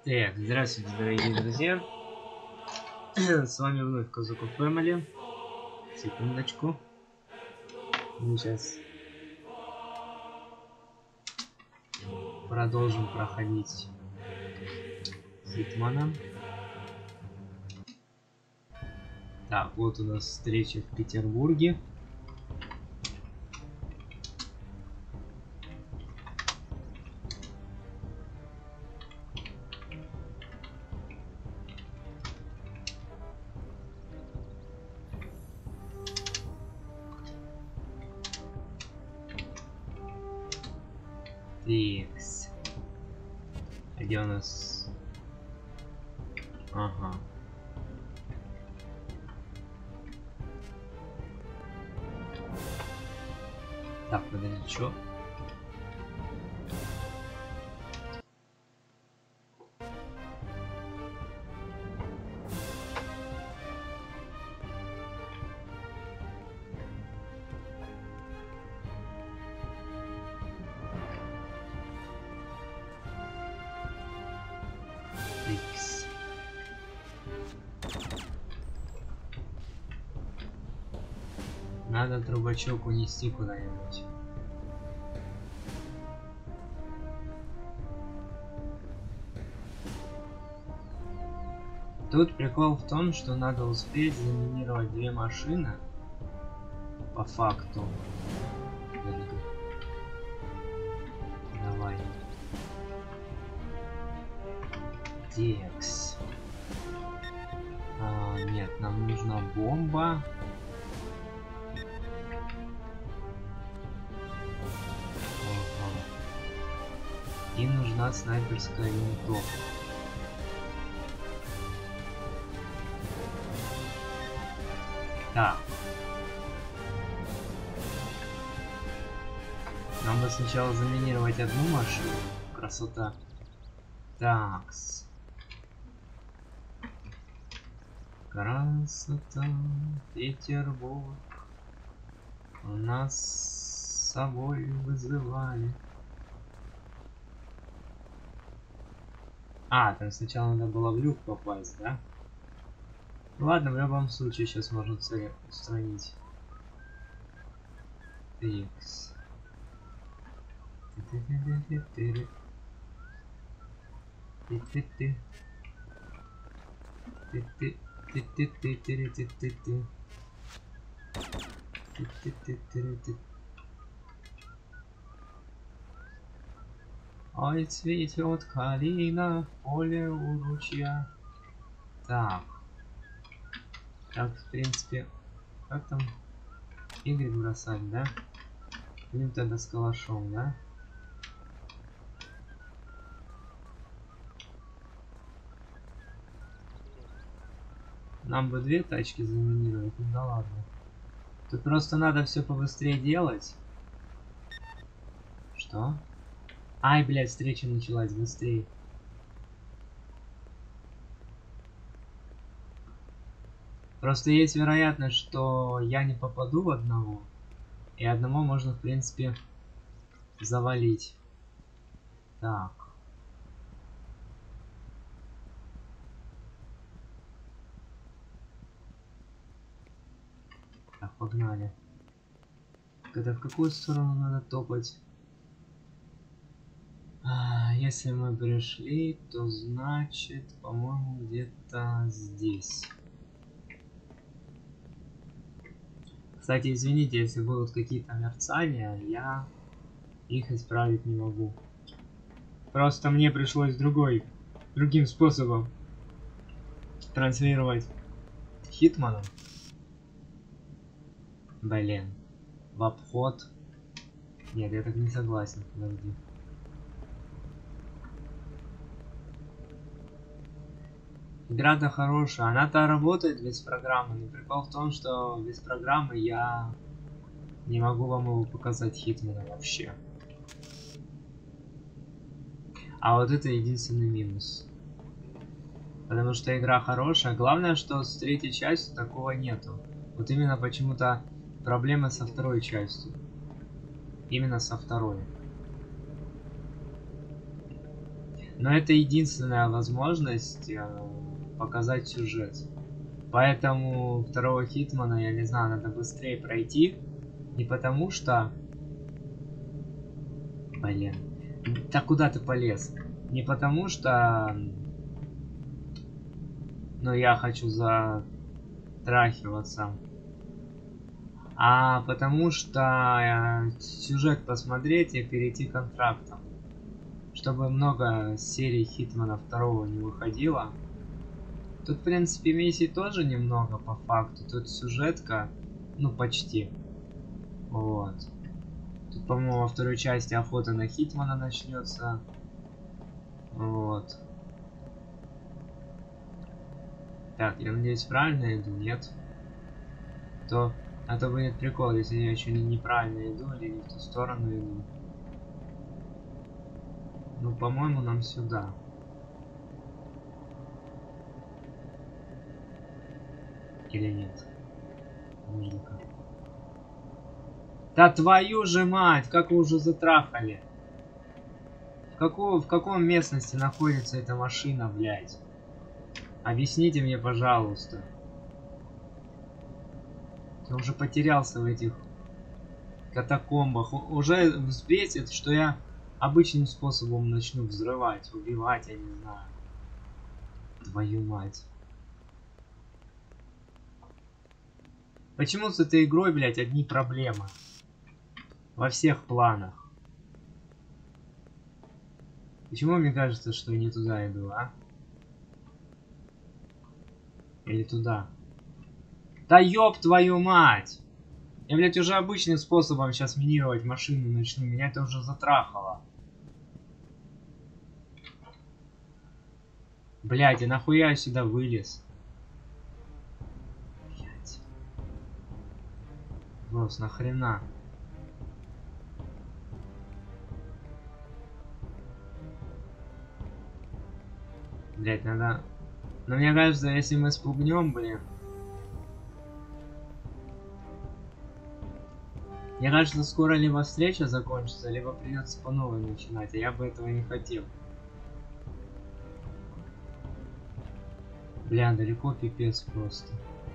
Так, здравствуйте, дорогие друзья. С вами вновь Казуко Фэмили. Секундочку. Мы сейчас продолжим проходить Хитмана. Так, вот у нас встреча в Петербурге. Текс. А где у нас? Ага. Так, подожди, чё? Текс. Надо трубачок унести куда-нибудь. Тут прикол в том, что надо успеть заминировать две машины по факту. Давай. Текс. Нет, нам нужна бомба. Ага. И нужна снайперская винтовка. Так. Нам бы сначала заминировать одну машину. Красота. Такс. Красота. Петербург. Нас с собой вызывали. Там сначала надо было в люк попасть, да? Ладно, в любом случае сейчас можно цель устранить. Текс. Ой, цветет калина в поле у ручья. Так, в принципе, как там Игорь бросать, да? Будем тогда с калашом, да? Нам бы две тачки заминировать, ну да ладно. Тут просто надо все побыстрее делать. Что? Ай, блядь, встреча началась быстрее. Просто есть вероятность, что я не попаду в одного. И одного можно, в принципе, завалить. Так. Так, погнали. Это в какую сторону надо топать? Если мы пришли, то значит, по-моему, где-то здесь. Кстати, извините, если будут какие-то мерцания, я их исправить не могу. Просто мне пришлось другим способом транслировать Хитмана. Блин, в обход. Нет, я так не согласен, подожди. Игра-то хорошая, она-то работает без программы, но прикол в том, что без программы я не могу вам его показать Хитмана вообще. А вот это единственный минус. Потому что игра хорошая. Главное, что с третьей частью такого нету. Вот именно почему-то проблема со второй частью. Именно со второй. Но это единственная возможность показать сюжет. Поэтому второго Хитмана, я не знаю, надо быстрее пройти. Не потому что... Блин. Так куда ты полез? Не потому что... Ну, я хочу затрахиваться. А потому что сюжет посмотреть и перейти к контрактам. Чтобы много серий Хитмана второго не выходило. Тут, в принципе, миссий тоже немного по факту. Тут сюжетка, ну, почти. Вот. Тут, по-моему, во второй части охота на Хитмана начнется. Вот. Так, я надеюсь, правильно иду, нет? А то будет прикол, если я еще неправильно иду или не в ту сторону иду. Ну, по-моему, нам сюда. Или нет? Может, как? Да твою же мать, как вы уже затрахали? В каком местности находится эта машина, блядь? Объясните мне, пожалуйста. Я уже потерялся в этих катакомбах. Уже взбесит, что я обычным способом начну взрывать, убивать, я не знаю. Твою мать. Почему с этой игрой, блядь, одни проблемы? Во всех планах. Почему мне кажется, что я не туда иду, а? Или туда? Да ёб твою мать! Я, блядь, уже обычным способом сейчас минировать машину начну. Меня это уже затрахало. Блядь, и нахуя я сюда вылез? Блядь. Брос, нахрена? Блядь, надо... Но мне кажется, если мы спугнем, блин... Мне кажется, скоро либо встреча закончится, либо придется по новой начинать, а я бы этого не хотел. Бля, далеко пипец просто.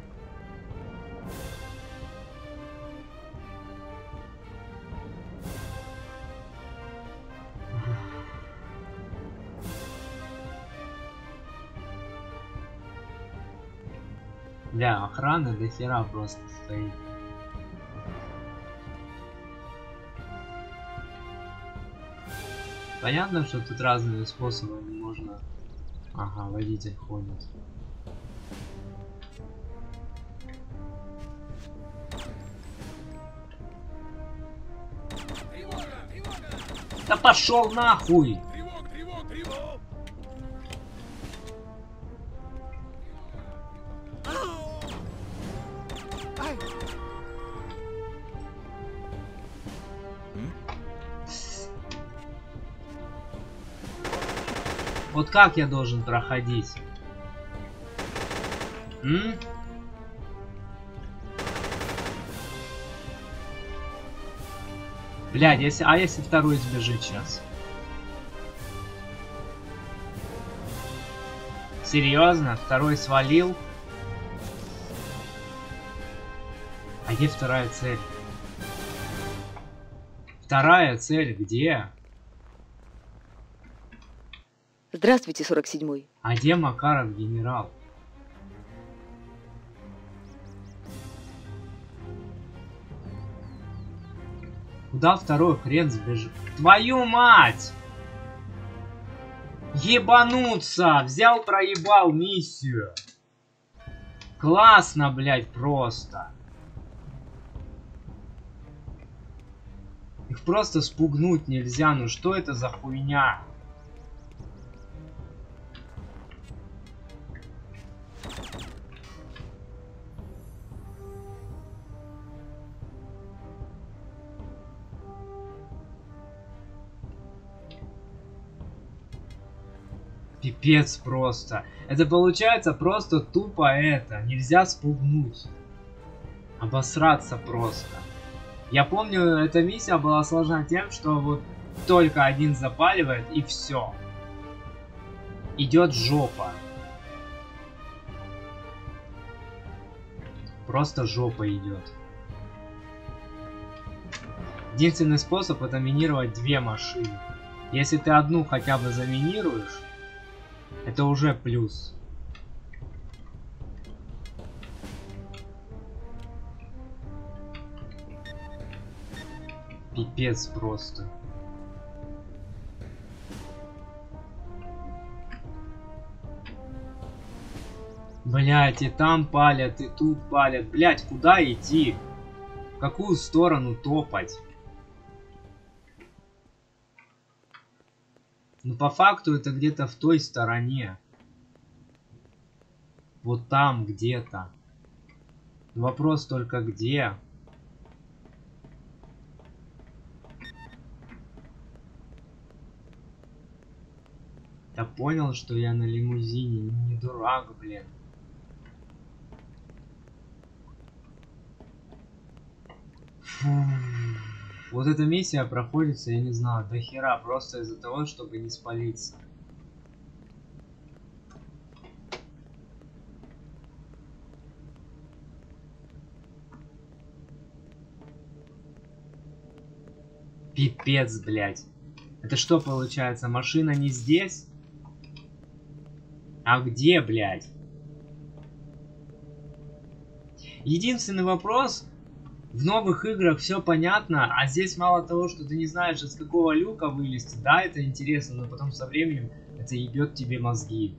Бля, охрана до хера просто стоит. Понятно, что тут разными способами можно... Ага, водитель ходит. Да пошел нахуй! Вот как я должен проходить? Блядь, если второй сбежит сейчас? Серьезно? Второй свалил? А где вторая цель? Вторая цель где? Здравствуйте, 47-й. А где Макаров генерал? Куда второй хрен сбежит? Твою мать! Ебануться! Взял, проебал миссию. Классно, блядь, просто. Их просто спугнуть нельзя. Ну что это за хуйня? Пипец просто. Это получается просто тупо это. Нельзя спугнуть. Обосраться просто. Я помню, эта миссия была сложна тем, что вот только один запаливает и все. идет жопа. Просто жопа идет. Единственный способ это минировать две машины. Если ты одну хотя бы заминируешь, это уже плюс. Пипец просто. Блять, и там палят, и тут палят. Блять, куда идти? В какую сторону топать? Ну, по факту это где-то в той стороне. Вот там где-то. Вопрос только где. Я понял, что я на лимузине. Не дурак, блин. Фу. Вот эта миссия проходится, я не знаю, до хера, просто из-за того, чтобы не спалиться. Пипец, блядь. Это что получается? Машина не здесь? А где, блядь? Единственный вопрос. В новых играх все понятно, а здесь мало того, что ты не знаешь, из какого люка вылезти. Да, это интересно, но потом со временем это ебет тебе мозги.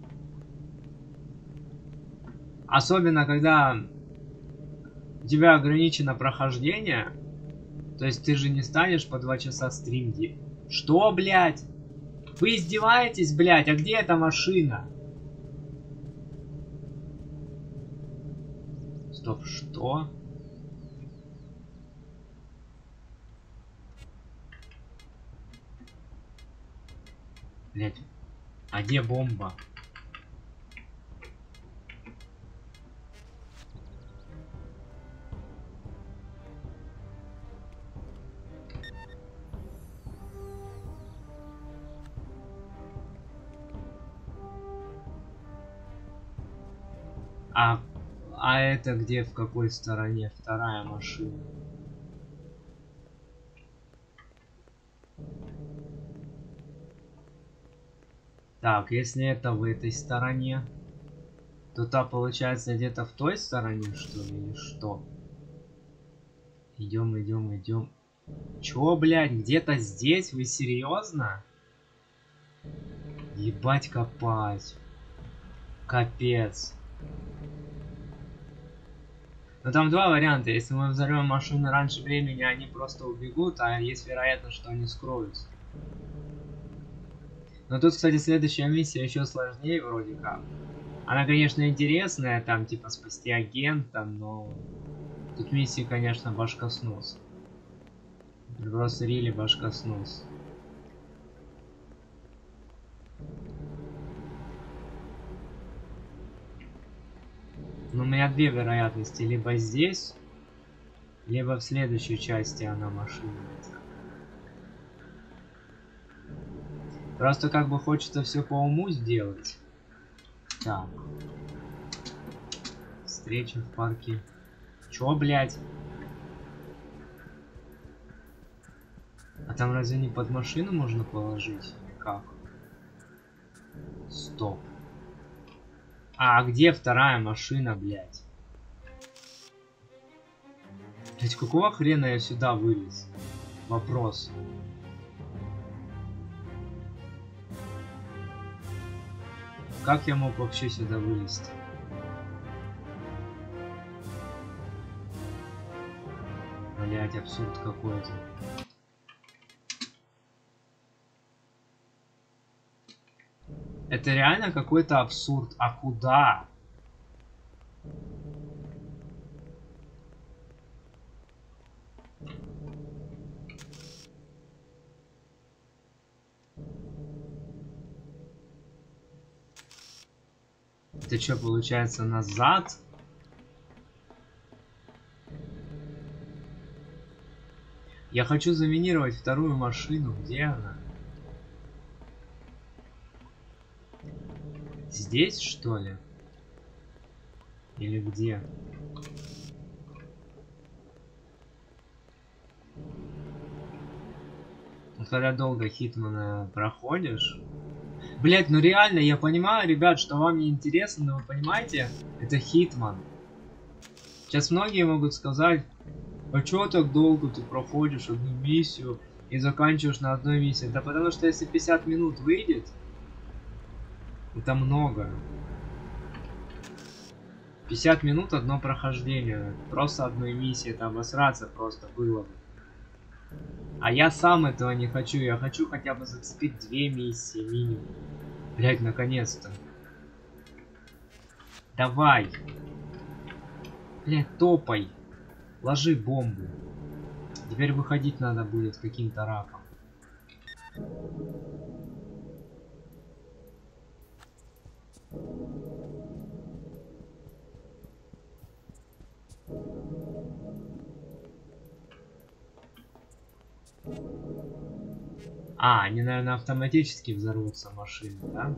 Особенно, когда у тебя ограничено прохождение. То есть ты же не станешь по 2 часа стрим делать. Что, блядь? Вы издеваетесь, блядь? А где эта машина? Стоп, что? Блядь, а где бомба? А это где, в какой стороне? Вторая машина. Так, если это в этой стороне, то та получается где-то в той стороне, что ли, или что? Идем, идем, идем. Чё, блядь, где-то здесь? Вы серьезно? Ебать копать. Капец. Но там два варианта. Если мы взорвем машины раньше времени, они просто убегут, а есть вероятность, что они скроются. Но тут, кстати, следующая миссия еще сложнее вроде как. Она, конечно, интересная, там типа спасти агента, но тут миссии, конечно, башкоснос. Просто рили башкоснос. Но у меня две вероятности. Либо здесь, либо в следующей части она машина. Просто как бы хочется все по уму сделать. Так. Встреча в парке. Чё, блядь? А там разве не под машину можно положить? Как? Стоп. А где вторая машина, блядь? Блядь, какого хрена я сюда вылез? Вопрос. Как я мог вообще сюда вылезти? Блядь, абсурд какой-то. Это реально какой-то абсурд. А куда? Это что, получается, назад? Я хочу заминировать вторую машину. Где она? Здесь, что ли? Или где? Когда долго Хитмана проходишь... Блять, ну реально, я понимаю, ребят, что вам не интересно, но вы понимаете, это Хитман. Сейчас многие могут сказать, а чё так долго ты проходишь одну миссию и заканчиваешь на одной миссии? Да потому что если 50 минут выйдет, это много. 50 минут одно прохождение, просто одной миссии, это обосраться просто было бы. А я сам этого не хочу, я хочу хотя бы зацепить 2 миссии минимум. Блять, наконец-то. Давай. Блять, топай. Ложи бомбу. Теперь выходить надо будет каким-то раком. А, они, наверное, автоматически взорвутся машины, да?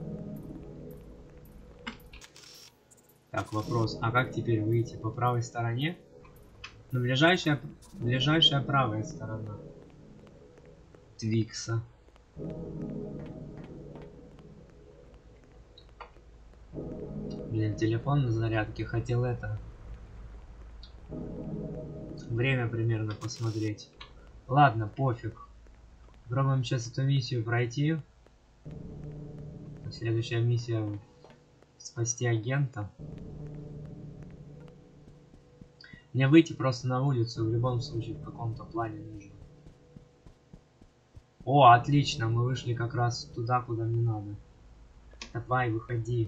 Так, вопрос. А как теперь выйти? По правой стороне? Ну, ближайшая правая сторона. Твикса. Блин, телефон на зарядке. Хотел это... Время примерно посмотреть. Ладно, пофиг. Пробуем сейчас эту миссию пройти. Следующая миссия спасти агента. Мне выйти просто на улицу в любом случае в каком-то плане нужно. О, отлично, мы вышли как раз туда, куда мне надо. Давай, выходи.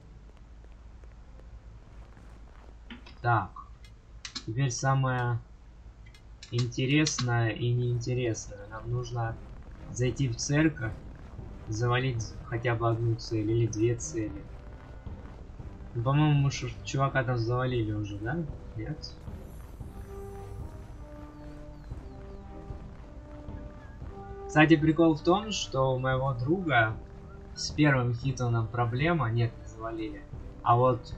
Так. Теперь самое интересное и неинтересное. Нам нужно зайти в церковь, завалить хотя бы одну цель или 2 цели. Ну, по-моему, мы чувака там завалили уже, да? Нет? Кстати, прикол в том, что у моего друга с первым Хитманом проблема. Нет, не завалили. А вот...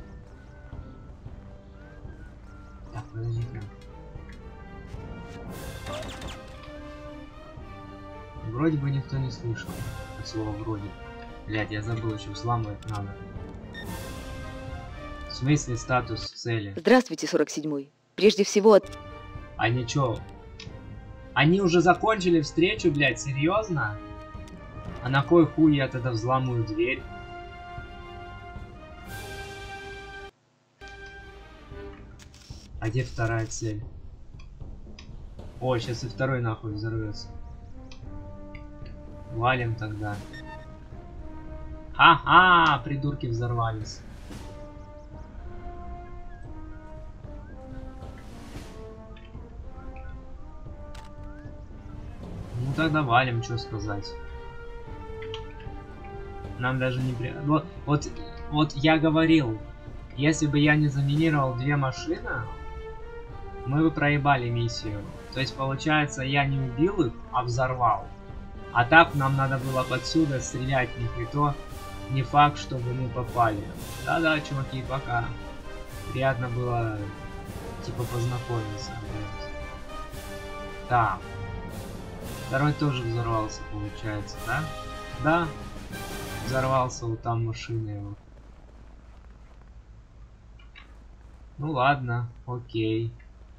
Так, подожди-ка. Вроде бы никто не слышал. От слова вроде. Блядь, я забыл, что взламывать надо. В смысле статус цели? Здравствуйте, 47-й. Прежде всего... Они чё? Они уже закончили встречу, блядь, серьезно? А на кой хуй я тогда взламываю дверь? А где вторая цель? О, сейчас и второй нахуй взорвется. Валим тогда. Ха-ха, придурки взорвались. Ну тогда валим, что сказать. Нам даже не при... Вот я говорил, если бы я не заминировал 2 машины, мы бы проебали миссию. То есть получается, я не убил их, а взорвал. А так нам надо было подсюда стрелять в них, и то не факт, чтобы мы попали. Да-да, чуваки, пока. Приятно было, типа, познакомиться. Так. Второй тоже взорвался, получается, да? Да. Взорвался вот там машина его. Ну ладно, окей.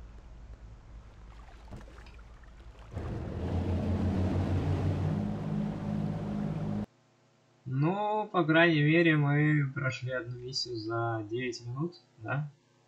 Ну, по крайней мере, мы прошли одну миссию за 9 минут, да?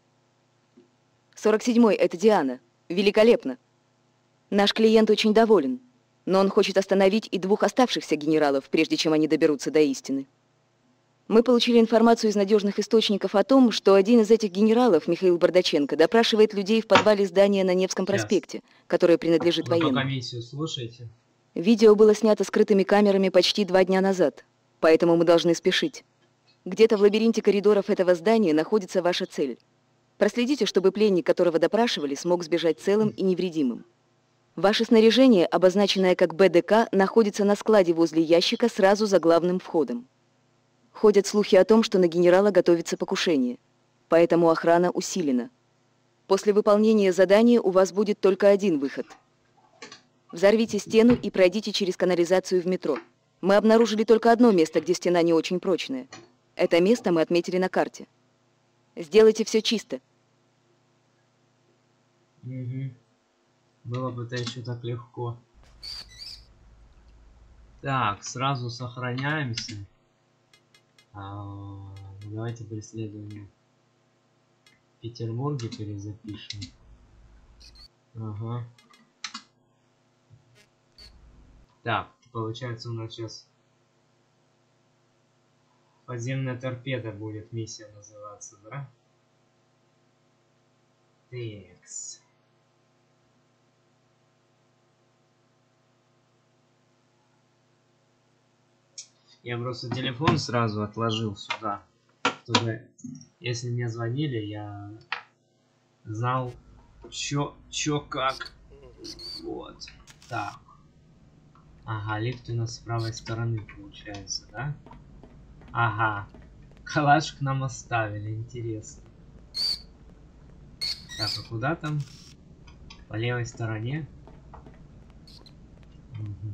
47-й, это Диана. Великолепно. Наш клиент очень доволен, но он хочет остановить и 2 оставшихся генералов, прежде чем они доберутся до истины. Мы получили информацию из надежных источников о том, что один из этих генералов, Михаил Бардаченко, допрашивает людей в подвале здания на Невском проспекте, которое принадлежит военным. Пока миссию слушайте. Видео было снято скрытыми камерами почти 2 дня назад, поэтому мы должны спешить. Где-то в лабиринте коридоров этого здания находится ваша цель. Проследите, чтобы пленник, которого допрашивали, смог сбежать целым и невредимым. Ваше снаряжение, обозначенное как БДК, находится на складе возле ящика сразу за главным входом. Ходят слухи о том, что на генерала готовится покушение, поэтому охрана усилена. После выполнения задания у вас будет только один выход. Взорвите стену и пройдите через канализацию в метро. Мы обнаружили только одно место, где стена не очень прочная. Это место мы отметили на карте. Сделайте все чисто. Угу. Было бы это еще так легко. Так, сразу сохраняемся. Давайте преследование в Петербурге перезапишем. Ага. Так, получается у нас сейчас подземная торпеда будет миссия называться, да? Текс. Я просто телефон сразу отложил сюда, чтобы, если мне звонили, я знал, чё как. Вот. Так. Ага, лифт у нас с правой стороны получается, да? Ага. Калаш к нам оставили, интересно. Так, а куда там? По левой стороне? Угу.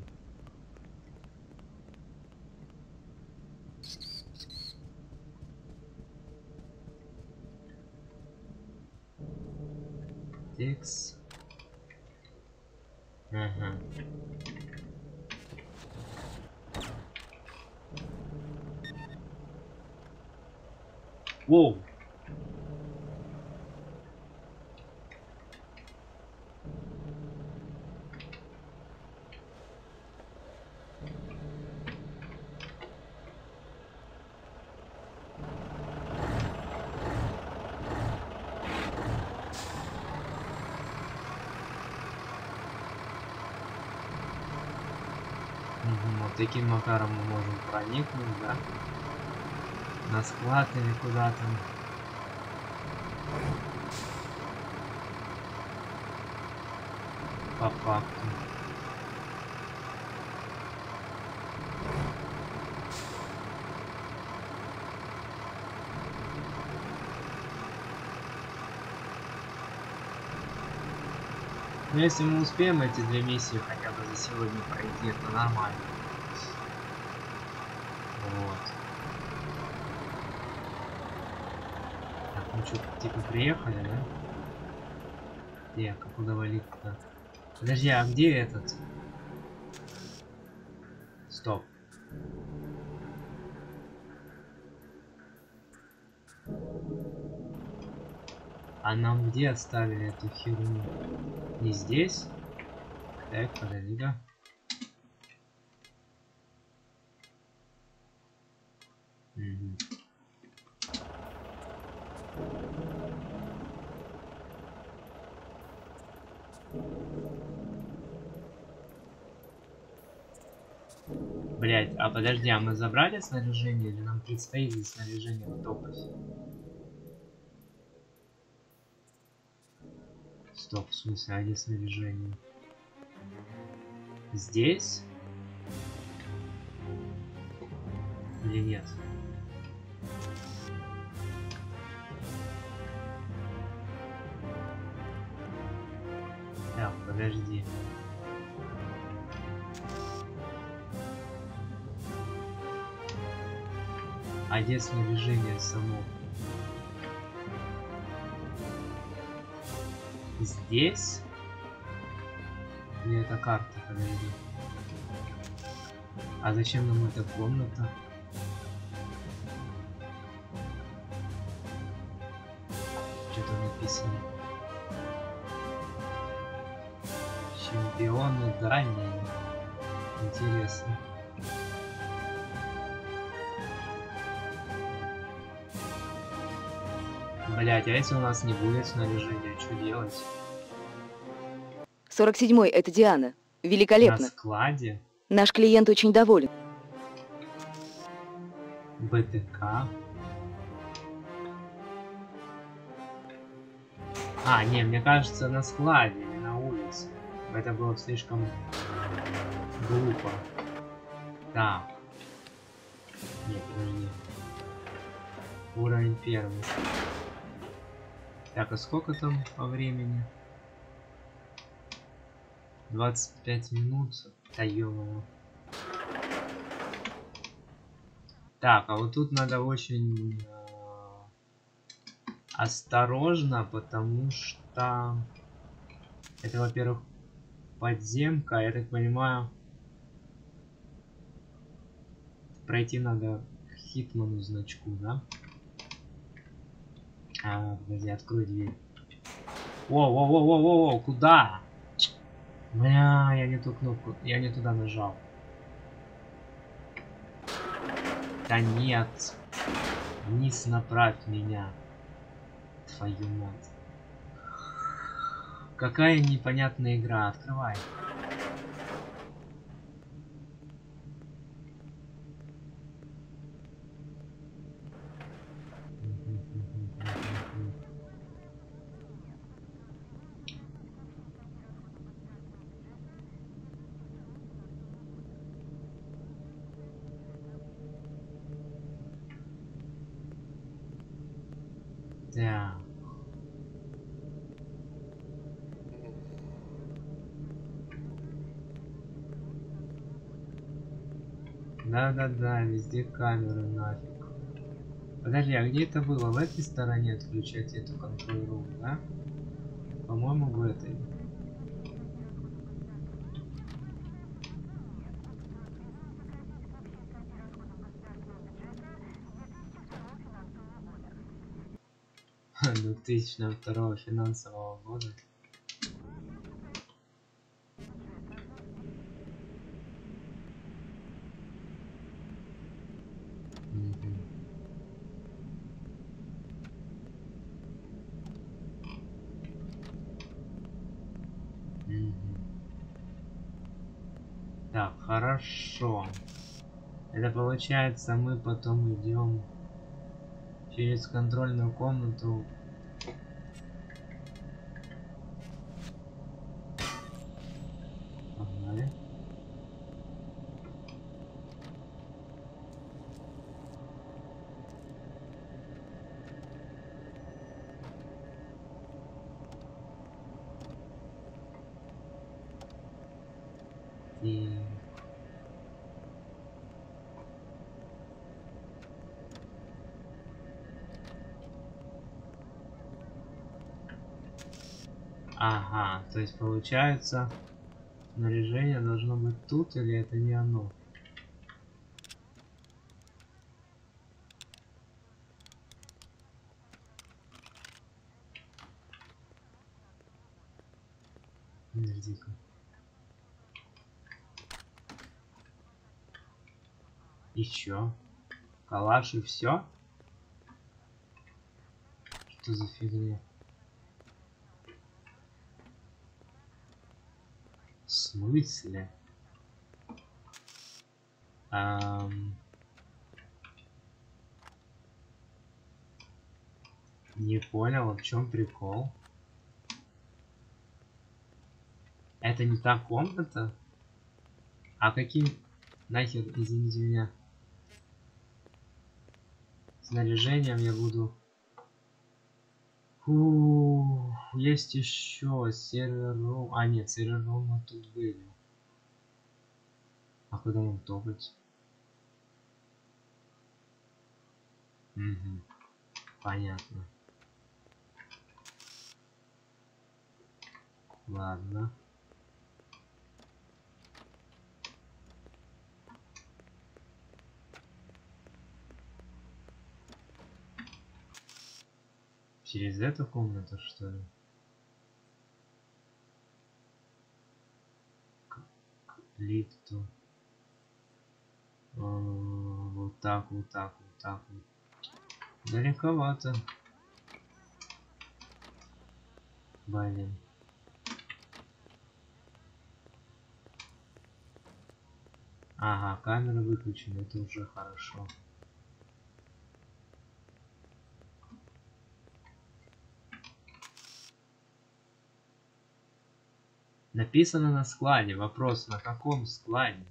Текс. Ага. Воу. Вот таким макаром мы можем проникнуть, да? На склад или куда-то. По факту. Но если мы успеем эти две миссии хотя бы за сегодня пройти, это нормально. Вот. Так, ну что, типа приехали, да? Так, а куда валить-то? Подожди, а где этот? Стоп. А нам где оставили эту херню? Не здесь? Так, подожди-ка. Угу. Блять, а подожди, а мы забрали снаряжение или нам предстоит здесь снаряжение втопать? Стоп, в смысле, а где снаряжение? Здесь? Или нет? Так, подожди. А где снаряжение само? Здесь? Или это карта, подожди. А зачем нам эта комната? Что-то написано. Чемпионы Дании. Интересно. Блять, а если у нас не будет снаряжения, что делать? 47-й, это Диана. Великолепно. На складе? Наш клиент очень доволен. БТК. А, не, мне кажется, на складе, не на улице. Это было слишком глупо. Так. Нет, подожди. Уровень 1. Так, а сколько там по времени? 25 минут. Да ё-моё. Так, а вот тут надо очень осторожно, потому что это, во-первых, подземка, я так понимаю, пройти надо к Хитману значку, да? А, подожди, открой дверь. Воу, куда? Бля, я не ту кнопку, я не туда нажал. Да нет. Вниз направь меня. Твою мать. Какая непонятная игра. Открывай. Да. Да-да-да, везде камеры нафиг. Подожди, а где это было? В этой стороне отключать эту контроль-рум, да? По-моему, в этой. Ха, 2002 финансового года. Мгм. Мгм. Так, хорошо. Это получается, мы потом идем через контрольную комнату. Погнали. И... Ага, то есть получается, снаряжение должно быть тут, или это не оно? Подожди-ка. Еще. Калаш и все? Что за фигня? В смысле? Не понял, в чем прикол? Это не та комната? А каким нахер, извините меня, снаряжением я буду? Фу, есть еще сервер-рум. А нет, сервер-рум мы тут были. А куда нам топать? Угу, понятно. Ладно. Через эту комнату, что ли? К лифту. Вот так, вот так, вот так вот. Далековато. Блин. Ага, камера выключена, это уже хорошо. Написано на складе. Вопрос, на каком складе?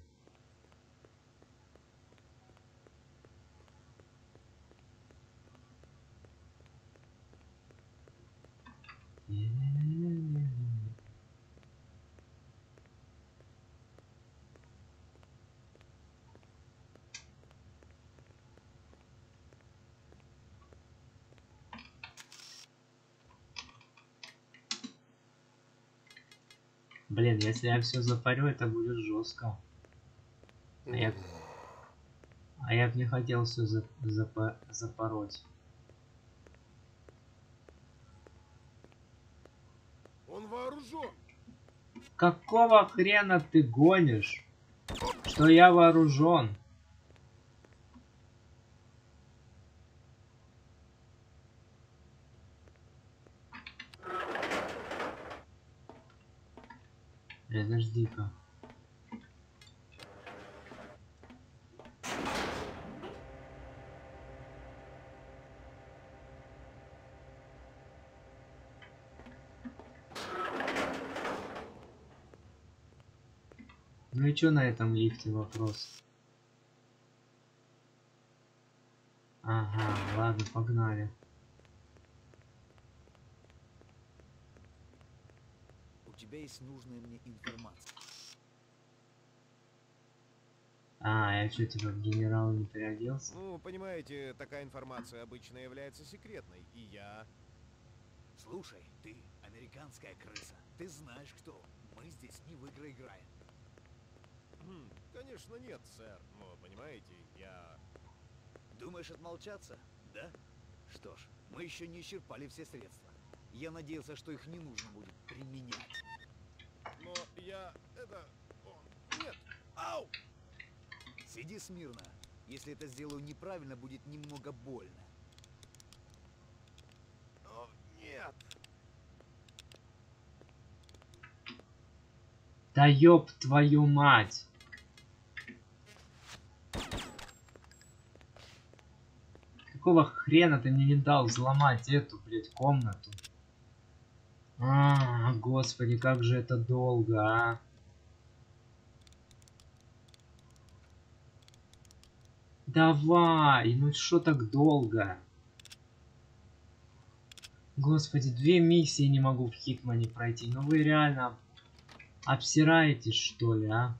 Блин, если я все запарю, это будет жестко. А я бы не хотел все запороть. Он вооружен. Какого хрена ты гонишь? Что я вооружен? Подожди-ка. Ну и чё на этом лифте вопрос? Ага, ладно, погнали. У тебя есть нужная мне информация. А, я что, типа в генерал не переоделся? Ну, понимаете, такая информация обычно является секретной. И я... Слушай, ты американская крыса. Ты знаешь, кто. Мы здесь не в игры играем. Конечно нет, сэр. Но, понимаете, я... Думаешь отмолчаться? Да? Что ж, мы еще не исчерпали все средства. Я надеялся, что их не нужно будет применять. Но я... Это... Нет! Ау! Сиди смирно. Если это сделаю неправильно, будет немного больно. О, нет! Да ёб твою мать! Какого хрена ты мне не дал взломать эту, блядь, комнату? А, господи, как же это долго, а? Давай, ну что так долго? Господи, 2 миссии не могу в Хитмане пройти. Ну вы реально обсираетесь, что ли, а?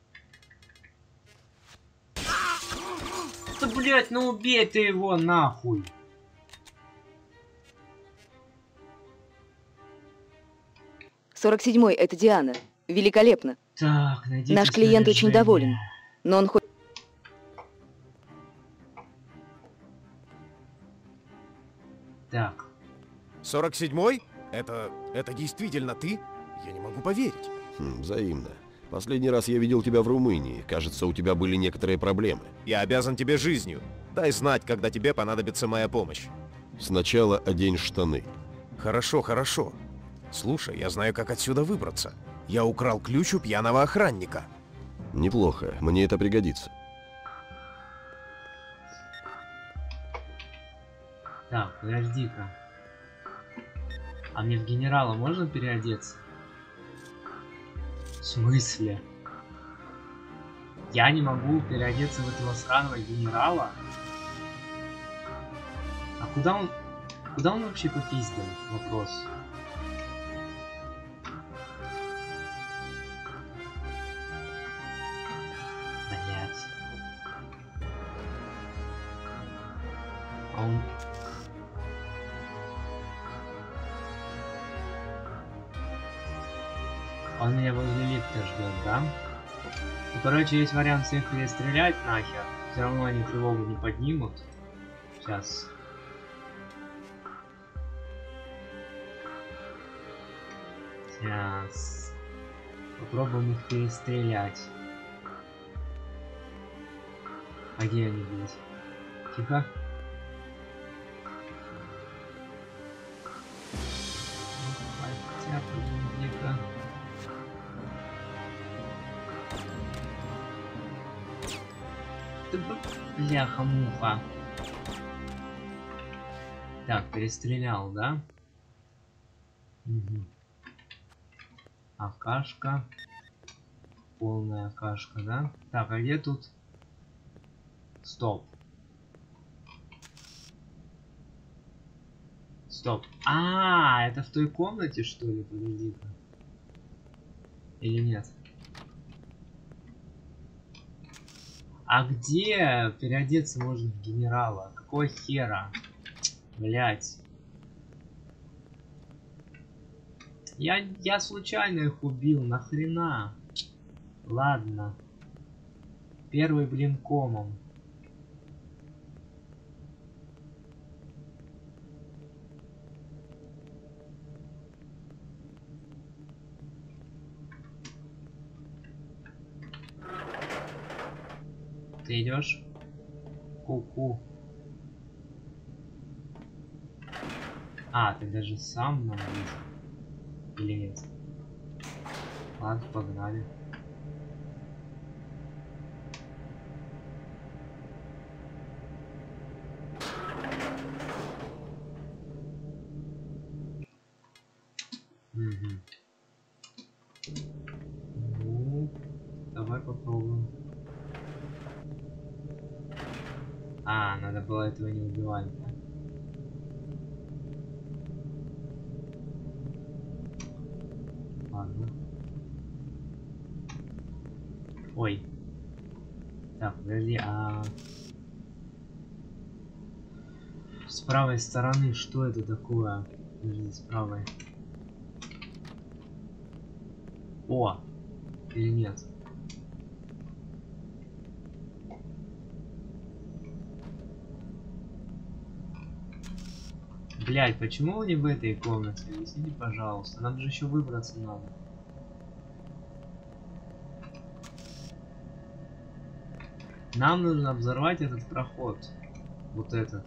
Да, блядь, ну убей ты его нахуй. Сорок 47-й, это Диана. Великолепно. Так, найдите Наш клиент очень снаряжение. доволен. Но он хочет... Так. 47-й? Это действительно ты? Я не могу поверить. Взаимно. Последний раз я видел тебя в Румынии. Кажется, у тебя были некоторые проблемы. Я обязан тебе жизнью. Дай знать, когда тебе понадобится моя помощь. Сначала одень штаны. Хорошо, хорошо. Слушай, я знаю, как отсюда выбраться. Я украл ключ у пьяного охранника. Неплохо, мне это пригодится. Так, подожди-ка. А мне в генерала можно переодеться? В смысле? Я не могу переодеться в этого сраного генерала? А куда он... Куда он вообще попиздил? Вопрос. Блять. А он... Он меня возле лифта ждет, да? Ну, короче, есть вариант всех перестрелять нахер. Все равно они тревогу не поднимут. Сейчас. Сейчас. Попробуем их перестрелять. А где они, блядь? Тихо. Хотя, подожди-ка. Бляха-муха. Так, перестрелял, да? Угу. Акашка. Полная акашка, да? Так, а где тут? Стоп. Стоп. А, это в той комнате, что ли? Подожди-ка. Или нет? А где переодеться можно в генерала? Какого хера? Блять. Я случайно их убил, нахрена? Ладно. Первый блин комом. Ты идешь? Ку-ку. А, ты даже сам нам есть. Или нет? Ладно, погнали. Угу. Ну, давай попробуем. А, надо было этого не убивать, да? Ладно. Ой. Так, подожди, с правой стороны что это такое? Подожди, с правой. О! Или нет? Блять, почему вы не в этой комнате? Объясните, пожалуйста. Нам же еще выбраться надо. Нам нужно взорвать этот проход. Вот этот.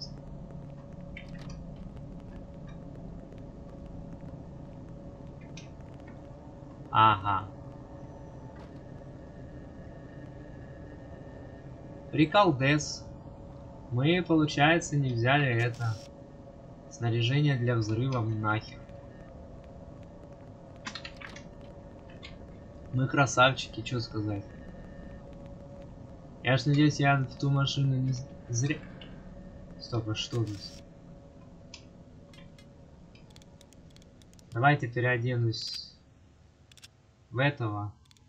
Ага. Приколдес. Мы, получается, не взяли это. Снаряжение для взрыва нахер. Мы красавчики, что сказать. Я ж надеюсь, я в ту машину не зря... Стоп, а что здесь? Давайте переоденусь в этого.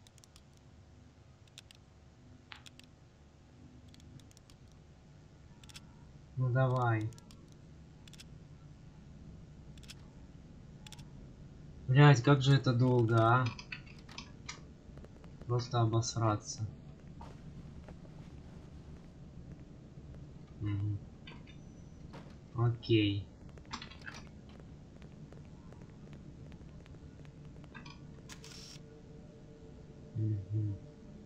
Ну давай. Блять, как же это долго, а? Просто обосраться. Угу. Окей. Угу.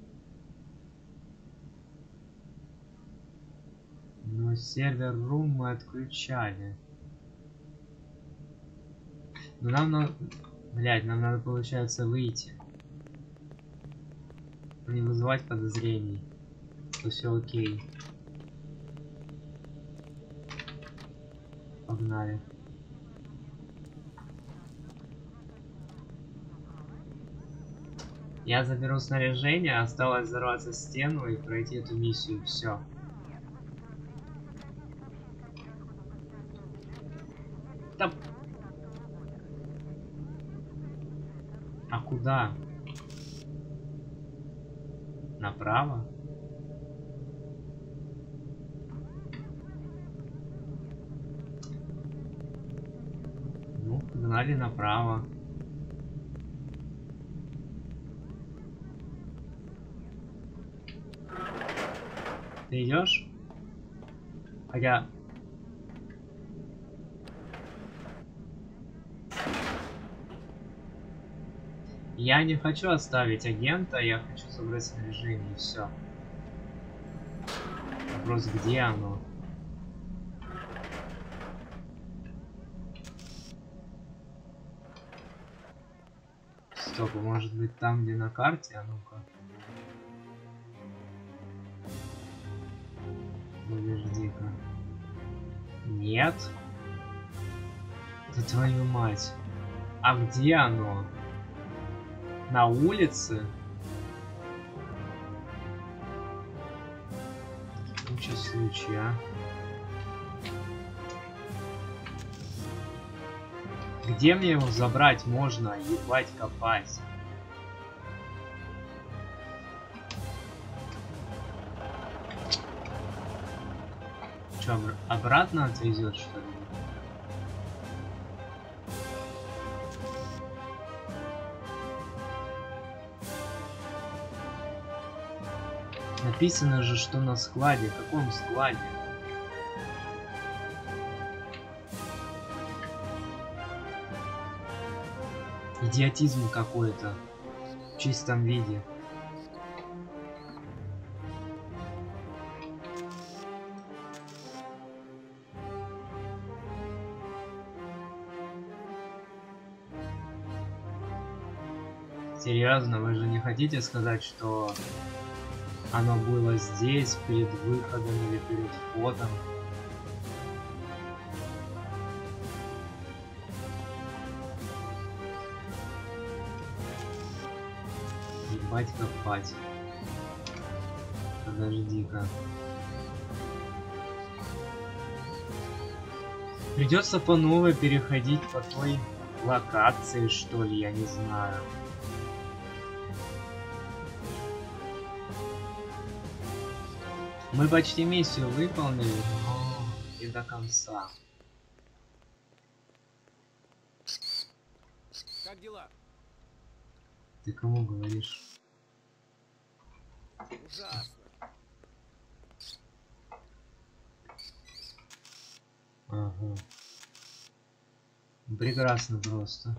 Но сервер-рум мы отключали. Но нам надо... Блядь, нам надо, получается, выйти. Не вызывать подозрений. Что все окей. Погнали. Я заберу снаряжение, осталось взорваться стену и пройти эту миссию. Все. Да... А куда? Направо? Ну, погнали направо. Ты идешь? Хотя... Я не хочу оставить агента, я хочу собрать снаряжение и все. Вопрос, где оно? Стоп, может быть там, где на карте? А ну-ка. Подожди-ка. Нет. Да твою мать. А где оно? На улице? Куча случай, а? Где мне его забрать можно? Ебать копать. Что, обратно отвезет, что ли? написано же, что на складе. В каком складе? Идиотизм какой-то. В чистом виде. Серьезно, вы же не хотите сказать, что оно было здесь, перед выходом или перед входом? Ебать копать. Подожди-ка. Придется по новой переходить по той локации, что ли, я не знаю. Мы почти миссию выполнили, но не до конца. Как дела? Ты кому говоришь? Ужасно. Ага. Прекрасно просто.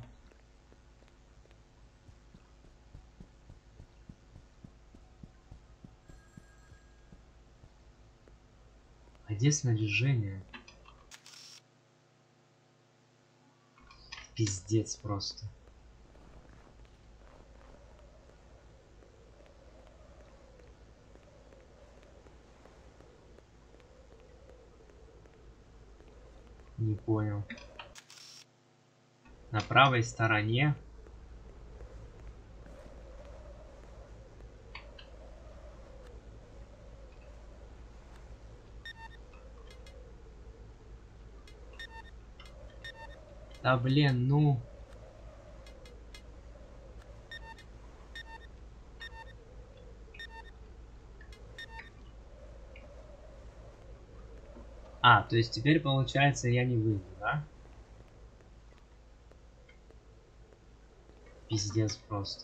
А где снаряжение? Пиздец просто. Не понял. На правой стороне. Да блин, ну. А, то есть теперь получается я не выйду, да? Пиздец просто.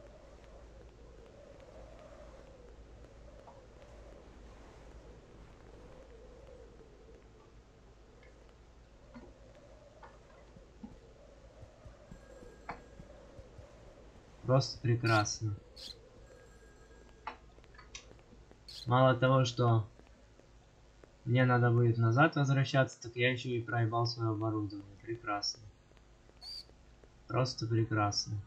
Просто прекрасно. Мало того, что мне надо будет назад возвращаться, так я еще и проебал свое оборудование. Прекрасно. Просто прекрасно.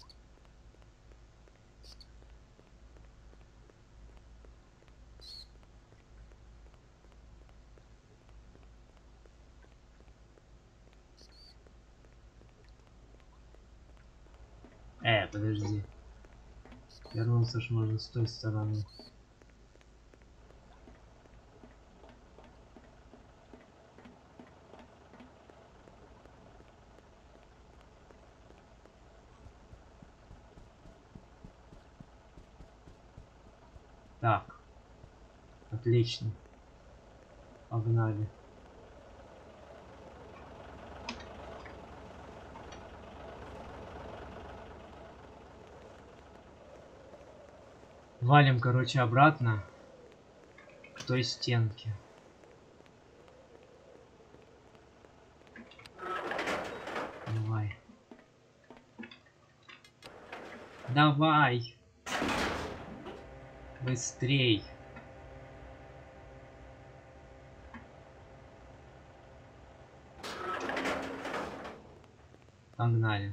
Подожди. Вернулся ж можно с той стороны. Так. Отлично. Погнали. Валим, короче, обратно к той стенке. Давай. Давай. Быстрей. Погнали.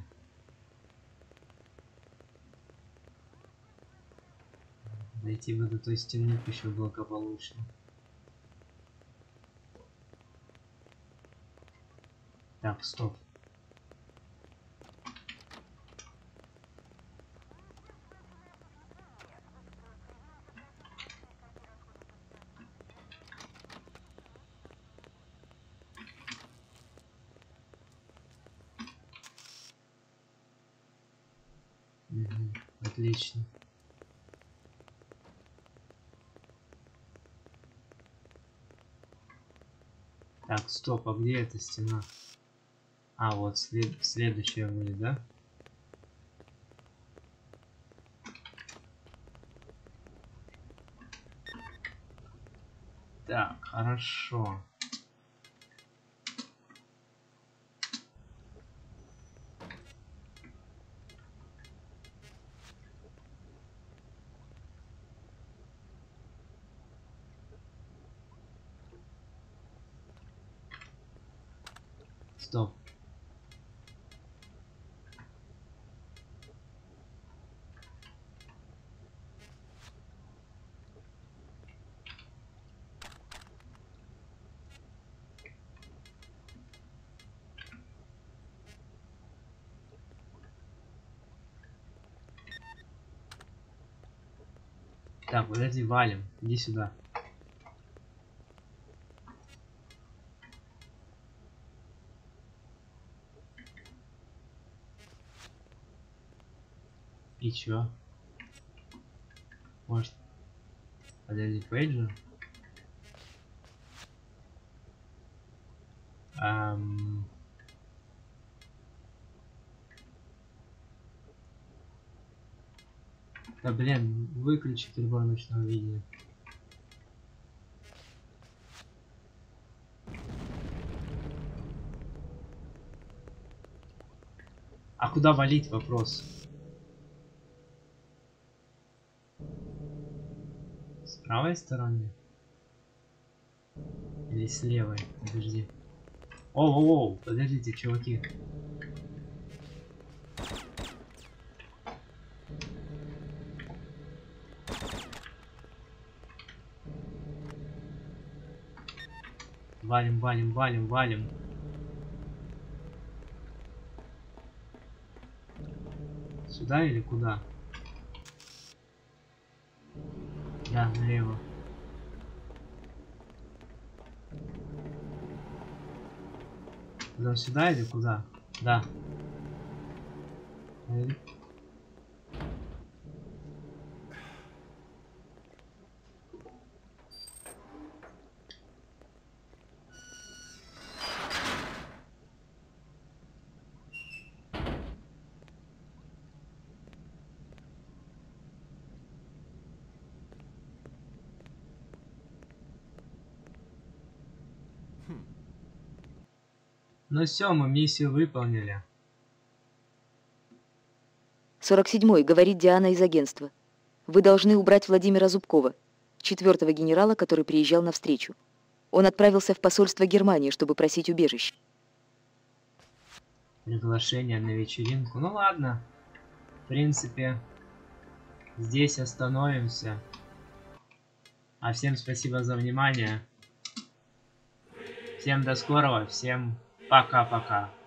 Дойти бы до той стены еще благополучно. Так, стоп. Отлично. Так, стоп, а где эта стена? А, вот следующая будет, да? Хорошо. Стоп. Так, подожди, валим. Иди сюда. И чё? Может... Подожди, пейджер? Да блин, выключи прибор ночного видения. А куда валить, вопрос? С правой стороны? Или с левой? Подожди. Оу, подождите, чуваки. Валим. Сюда или куда? Да, налево. Куда, сюда или куда? Да. Ну все, мы миссию выполнили. 47-й, говорит Диана из агентства. Вы должны убрать Владимира Зубкова, 4-го генерала, который приезжал навстречу. Он отправился в посольство Германии, чтобы просить убежище. Приглашение на вечеринку. Ну ладно. В принципе, здесь остановимся. А всем спасибо за внимание. Всем до скорого. Всем пока-пока.